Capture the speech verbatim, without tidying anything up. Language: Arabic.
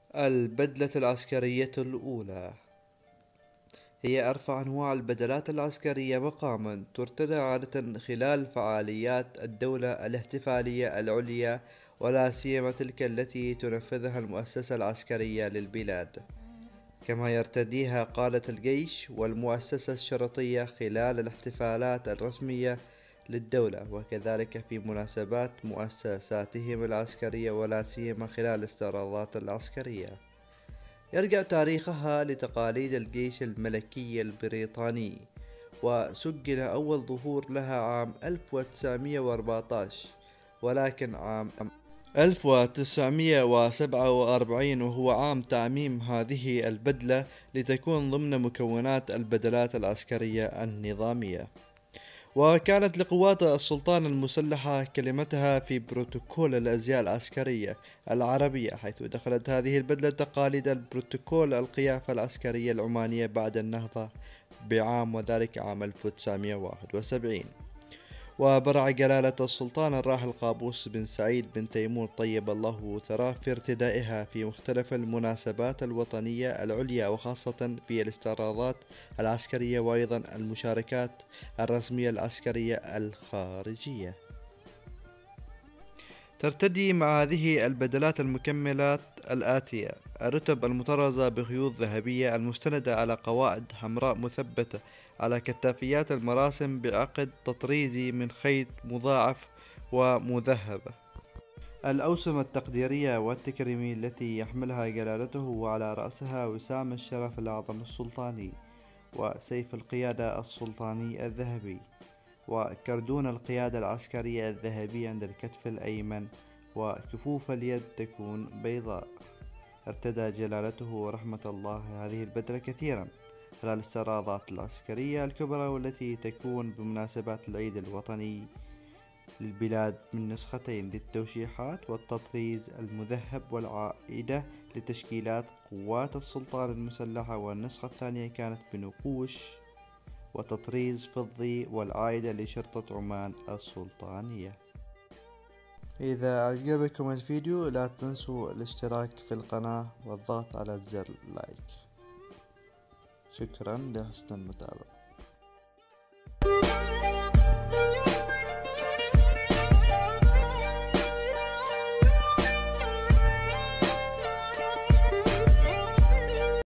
البدلة العسكرية الأولى هي أرفع أنواع البدلات العسكرية مقامًا، ترتدى عادةً خلال فعاليات الدولة الاحتفالية العليا، ولا سيما تلك التي تنفذها المؤسسة العسكرية للبلاد، كما يرتديها قادة الجيش والمؤسسة الشرطية خلال الاحتفالات الرسمية للدولة، وكذلك في مناسبات مؤسساتهم العسكرية، ولا سيما خلال الاستعراضات العسكرية. يرجع تاريخها لتقاليد الجيش الملكي البريطاني، وسجل أول ظهور لها عام ألف وتسعمائة وأربعة عشر، ولكن عام ألف وتسعمائة وسبعة وأربعين وهو عام تعميم هذه البدلة لتكون ضمن مكونات البدلات العسكرية النظامية. وكانت لقوات السلطان المسلحة كلمتها في بروتوكول الأزياء العسكرية العربية، حيث دخلت هذه البدلة تقاليد البروتوكول القيافة العسكرية العمانية بعد النهضة بعام، وذلك عام ألف وتسعمائة وواحد وسبعين. وبرع جلالة السلطان الراحل قابوس بن سعيد بن تيمور طيب الله ثراه في ارتدائها في مختلف المناسبات الوطنية العليا، وخاصة في الاستعراضات العسكرية، وأيضا المشاركات الرسمية العسكرية الخارجية. ترتدي مع هذه البدلات المكملات الآتية: الرتب المطرزة بخيوط ذهبية المستندة على قواعد حمراء مثبتة على كتافيات المراسم بعقد تطريزي من خيط مضاعف ومذهبة. الأوسمة التقديرية والتكريمية التي يحملها جلالته، وعلى رأسها وسام الشرف الأعظم السلطاني، وسيف القيادة السلطاني الذهبي، وكردون القيادة العسكرية الذهبي عند الكتف الأيمن، وكفوف اليد تكون بيضاء. ارتدى جلالته رحمة الله هذه البدلة كثيرا خلال الاستعراضات العسكرية الكبرى، والتي تكون بمناسبات العيد الوطني للبلاد من نسختين للتوشيحات والتطريز المذهب، والعائدة لتشكيلات قوات السلطان المسلحة، والنسخة الثانية كانت بنقوش وتطريز فضي، والعائدة لشرطة عمان السلطانية. إذا أعجبكم الفيديو لا تنسوا الاشتراك في القناة والضغط على زر لايك. شكرا لحسن المتابعة.